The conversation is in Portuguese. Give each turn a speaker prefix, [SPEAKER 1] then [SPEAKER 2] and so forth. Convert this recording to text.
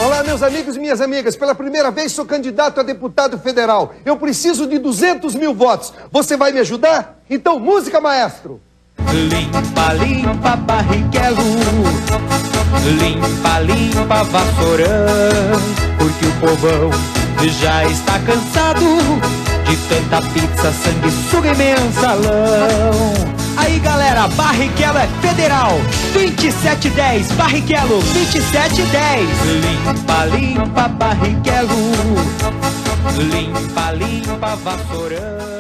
[SPEAKER 1] Olá, meus amigos e minhas amigas. Pela primeira vez sou candidato a deputado federal. Eu preciso de 200 mil votos. Você vai me ajudar? Então, música, maestro!
[SPEAKER 2] Limpa, limpa, Barrichello. Limpa, limpa, Vassourão. Porque o povão já está cansado de tanta pizza, sanguessuga e mensalão. Aí galera, Barrichello é federal. 2710, Barrichello, 2710. Limpa, limpa, Barrichello. Limpa, limpa, Vassourão.